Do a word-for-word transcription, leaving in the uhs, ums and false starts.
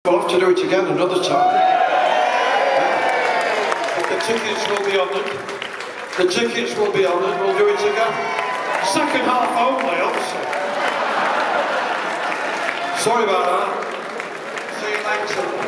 We'll have to do it again another time. Yeah. The tickets will be honoured. The tickets will be honoured. We'll do it again. Second half only, obviously. Sorry about that. See you later.